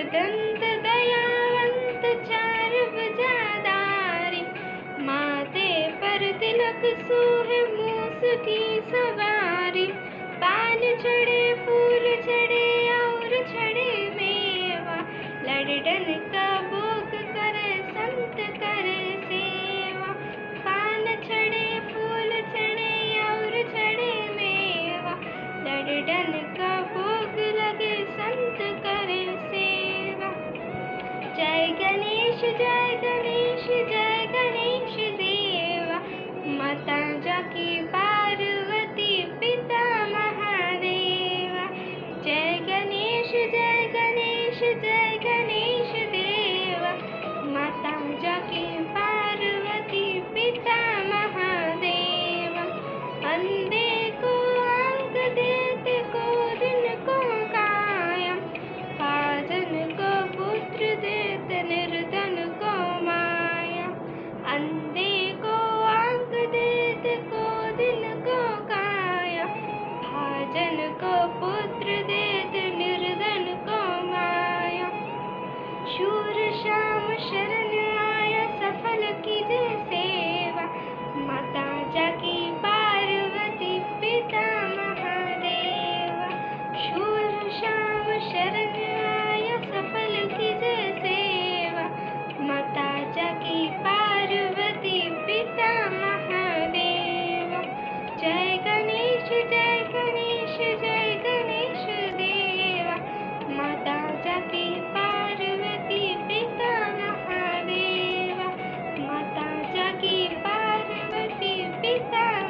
दंत दयावंत चार भुजाधारी, माथे पर तिलक सोहे मूस की सवारी। पान चढ़े फूल चढ़े और चढ़े मेवा, लड्डन का भोग करे संत करे सेवा। पान चढ़े फूल चढ़े और चढ़े मेवा, लड्डन का भोग लगे संत करे सेवा। जय गणेश जय गणेश जय गणेश देवा, माता जाकी पार्वती पिता महादेवा। जय गणेश जय गणेश जय गणेश देवा, माता जाकी पार्वती पिता महादेवा। अंधे को आंख देते को दिन को काया, भाजन को पुत्र देते निर्धन को माया। अंधे को आंख देते को दिन को काया, भाजन को पुत्र देते निर्धन को माया। शूर श्याम शरण आया सफल कीजे सेवा, माता जाकी पार्वती पिता महादेवा। शूर श्याम शरण आया सफल कीजे सेवा, माता जाकी पार्वती पिता महादेवा। जय गणेश जय गणेश जय गणेश देवा, माता जाकी पार्वती पिता महादेवा। माता जाकी पार्वती पिता